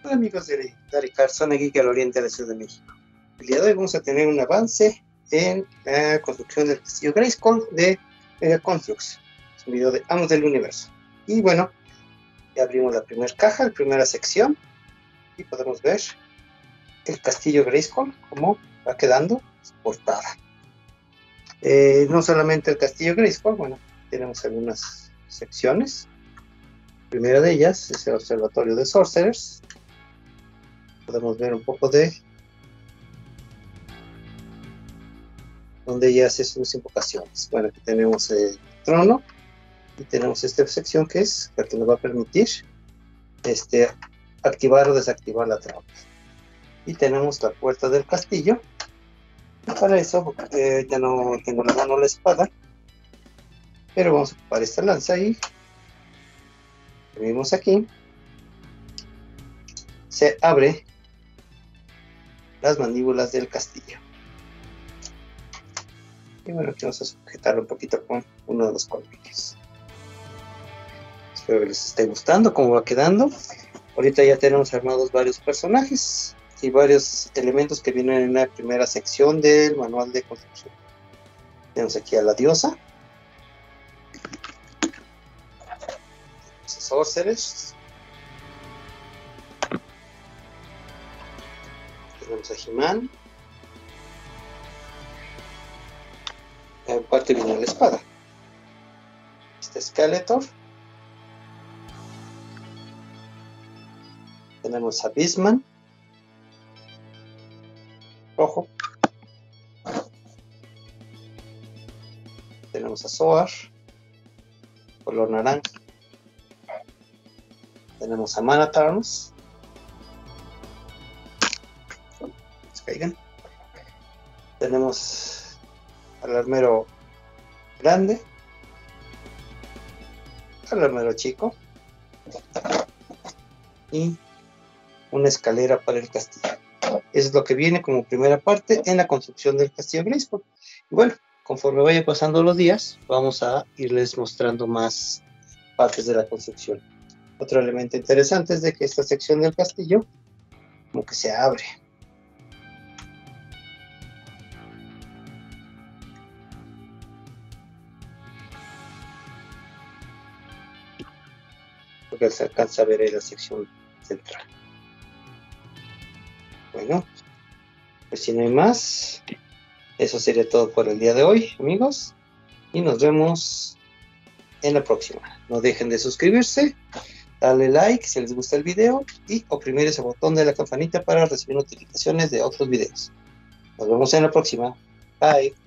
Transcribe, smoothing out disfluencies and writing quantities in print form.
Hola amigos de Dari Carson, aquí que al oriente de la Ciudad de México. El día de hoy vamos a tener un avance en la construcción del castillo Grayskull de Megaconstrux. Es un video de Amos del Universo. Y bueno, ya abrimos la primera caja, la primera sección, y podemos ver el castillo Grayskull, cómo va quedando su portada. No solamente el castillo Grayskull, bueno, tenemos algunas secciones. La primera de ellas es el observatorio de Sorcerers. Podemos ver un poco de donde ella hace sus invocaciones. Bueno, aquí tenemos el trono y tenemos esta sección que es la que nos va a permitir activar o desactivar la trampa. Y tenemos la puerta del castillo. Y para eso ya no tengo la mano la espada, pero vamos a ocupar esta lanza y vemos aquí se abre las mandíbulas del castillo. Y bueno, aquí vamos a sujetarlo un poquito con uno de los colmillos. Espero que les esté gustando cómo va quedando. Ahorita ya tenemos armados varios personajes y varios elementos que vienen en la primera sección del manual de construcción. Tenemos aquí a la diosa, Sorcerers, tenemos a He-Man. Aparte viene la espada. Este Skeletor. Tenemos a Beastman, rojo. Tenemos a Zoar, color naranja. Tenemos a Manatarms. Caigan. Tenemos al armero grande, al armero chico y una escalera para el castillo. Eso es lo que viene como primera parte en la construcción del castillo Grayskull. Y bueno, conforme vaya pasando los días, vamos a irles mostrando más partes de la construcción. Otro elemento interesante es de que esta sección del castillo como que se abre. Porque se alcanza a ver en la sección central. Bueno, pues si no hay más, eso sería todo por el día de hoy, amigos, y nos vemos en la próxima. No dejen de suscribirse, darle like si les gusta el video y oprimir ese botón de la campanita para recibir notificaciones de otros videos. Nos vemos en la próxima. Bye.